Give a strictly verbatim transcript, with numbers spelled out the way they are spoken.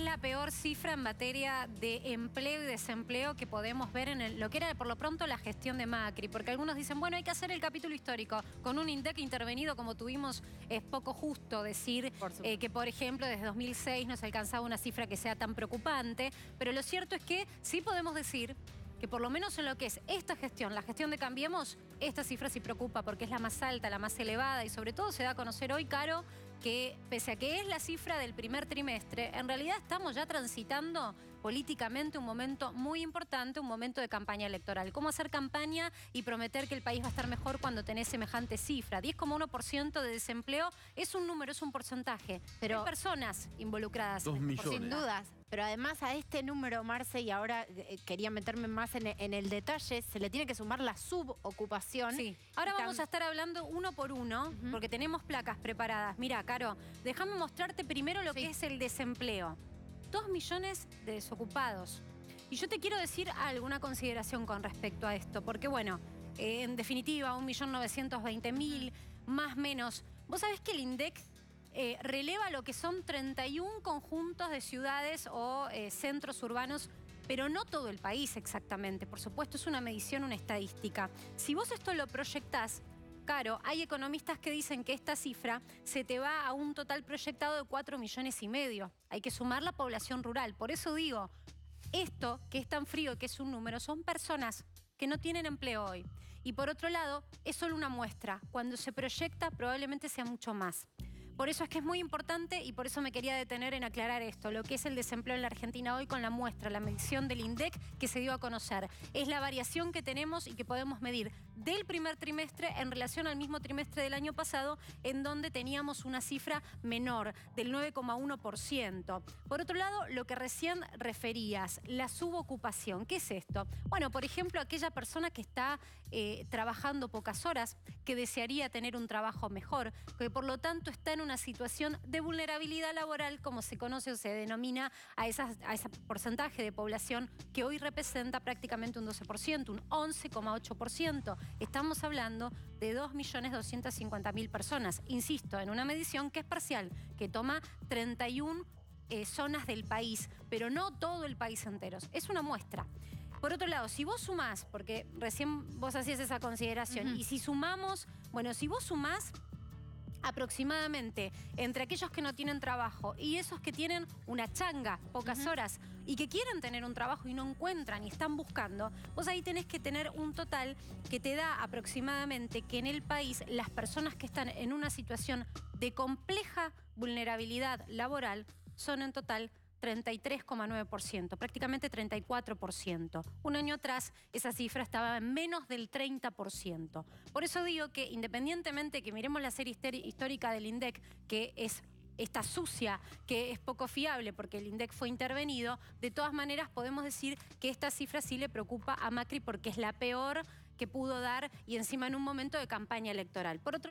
la peor cifra en materia de empleo y desempleo que podemos ver en el, lo que era por lo pronto la gestión de Macri, porque algunos dicen, bueno, hay que hacer el capítulo histórico. Con un INDEC intervenido como tuvimos, es poco justo decir por eh, que, por ejemplo, desde dos mil seis no se alcanzaba una cifra que sea tan preocupante, pero lo cierto es que sí podemos decir que por lo menos en lo que es esta gestión, la gestión de Cambiemos, esta cifra sí preocupa porque es la más alta, la más elevada y sobre todo se da a conocer hoy, Caro, que pese a que es la cifra del primer trimestre, en realidad estamos ya transitando políticamente un momento muy importante, un momento de campaña electoral. ¿Cómo hacer campaña y prometer que el país va a estar mejor cuando tenés semejante cifra? diez coma uno por ciento de desempleo es un número, es un porcentaje, pero hay personas involucradas. Dos millones. Sin dudas. Pero además a este número, Marce, y ahora eh, quería meterme más en, en el detalle, se le tiene que sumar la subocupación. Sí. Ahora vamos a estar hablando uno por uno, uh-huh. porque tenemos placas preparadas. Mira, Caro, déjame mostrarte primero lo sí. que es el desempleo. Dos millones de desocupados. Y yo te quiero decir alguna consideración con respecto a esto, porque bueno, eh, en definitiva, un millón novecientos veinte mil, más o menos. Vos sabés que el INDEC Eh, releva lo que son treinta y un conjuntos de ciudades o eh, centros urbanos, pero no todo el país exactamente. Por supuesto, es una medición, una estadística. Si vos esto lo proyectás, Caro, hay economistas que dicen que esta cifra se te va a un total proyectado de cuatro millones y medio. Hay que sumar la población rural. Por eso digo, esto que es tan frío, que es un número, son personas que no tienen empleo hoy. Y por otro lado, es solo una muestra. Cuando se proyecta, probablemente sea mucho más. Por eso es que es muy importante y por eso me quería detener en aclarar esto, lo que es el desempleo en la Argentina hoy con la muestra, la medición del INDEC que se dio a conocer. Es la variación que tenemos y que podemos medir del primer trimestre en relación al mismo trimestre del año pasado, en donde teníamos una cifra menor, del nueve coma uno por ciento. Por otro lado, lo que recién referías, la subocupación. ¿Qué es esto? Bueno, por ejemplo, aquella persona que está eh, trabajando pocas horas, que desearía tener un trabajo mejor, que por lo tanto está en una situación de vulnerabilidad laboral, como se conoce o se denomina a, esas, a ese porcentaje de población que hoy representa prácticamente un doce por ciento, un once coma ocho por ciento. Estamos hablando de dos millones doscientas cincuenta mil personas, insisto, en una medición que es parcial, que toma treinta y una eh, zonas del país, pero no todo el país entero. Es una muestra. Por otro lado, si vos sumás, porque recién vos hacías esa consideración, uh-huh. y si sumamos, bueno, si vos sumás aproximadamente entre aquellos que no tienen trabajo y esos que tienen una changa, pocas uh-huh. horas, y que quieren tener un trabajo y no encuentran y están buscando, vos ahí tenés que tener un total que te da aproximadamente que en el país las personas que están en una situación de compleja vulnerabilidad laboral son en total treinta y tres coma nueve por ciento, prácticamente treinta y cuatro por ciento. Un año atrás esa cifra estaba en menos del treinta por ciento. Por eso digo que independientemente que miremos la serie histórica del INDEC, que es está sucia, que es poco fiable porque el INDEC fue intervenido, de todas maneras podemos decir que esta cifra sí le preocupa a Macri porque es la peor que pudo dar y encima en un momento de campaña electoral. Por otro